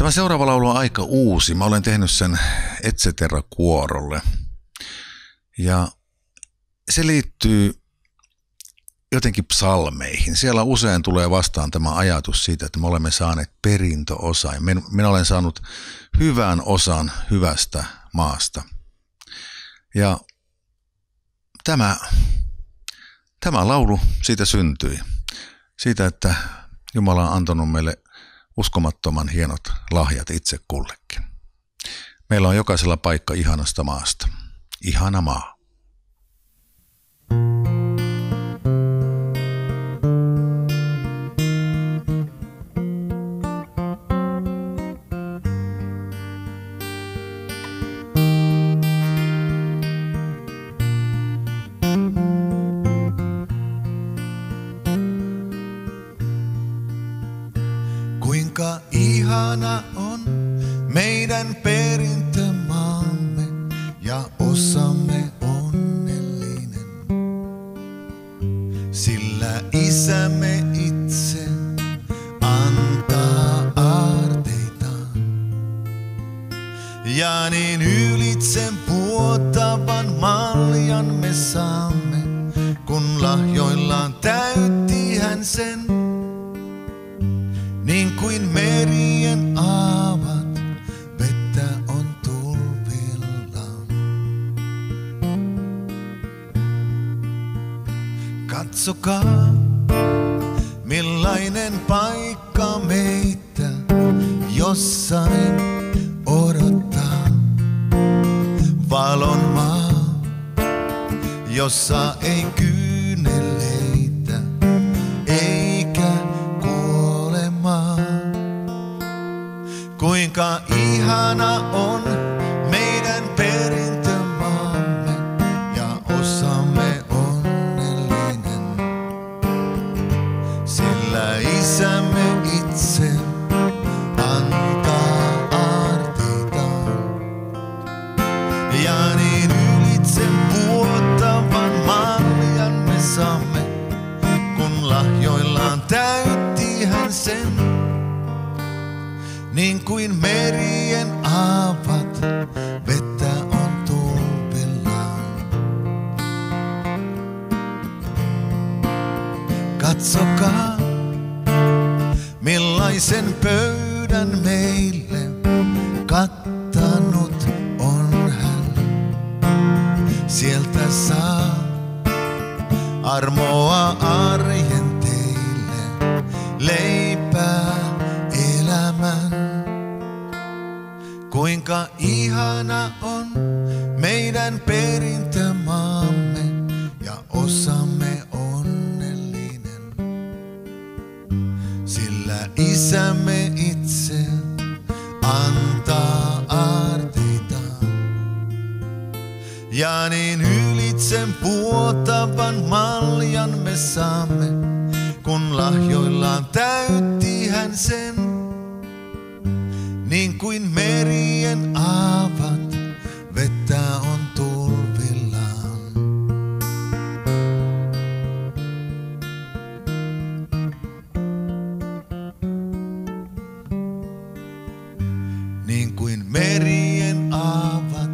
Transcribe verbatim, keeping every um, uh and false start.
Tämä seuraava laulu on aika uusi. Mä olen tehnyt sen Et cetera-kuorolle. Ja se liittyy jotenkin psalmeihin. Siellä usein tulee vastaan tämä ajatus siitä, että me olemme saaneet perintöosan. Minä olen saanut hyvän osan hyvästä maasta. Ja tämä, tämä laulu siitä syntyi. Siitä, että Jumala on antanut meille uskomattoman hienot lahjat itse kullekin. Meillä on jokaisella paikka ihanasta maasta. Ihana maa. Kuinka ihana on meidän perintömaamme ja osamme onnellinen, sillä isämme itse antaa aarteitaan. Ja niin ylitse vuotavan maljan me saamme, kun lahjoillaan täytti hän sen. Niin kuin merien aavat, vettä on tulvillaan. Katsokaa, millainen paikka meitä jossain odottaa. Valon maa, jossa ei kyyneleitä eikä kuinka ihana on meidän perintömaamme ja osamme onnellinen, sillä isämme itse antaa aarteitaan. Ja niin ylitse vuotavan maljan me saamme, kun lahjoillaan täytti hän sen. Niin kuin merien aavat, vettä on tulvillaan. Katsokaa, millaisen pöydän meille kattanut on hän. Sieltä saa armoa arjen teille, leipää elämän. Kuinka ihana on meidän perintömaamme ja osamme onnellinen, sillä isämme itse antaa aarteitaan. Ja niin ylitse vuotavan maljan me saamme, kun lahjoillaan täytti hän sen. Niin kuin merien aavat, vettä on tulvillaan. Niin kuin merien aavat,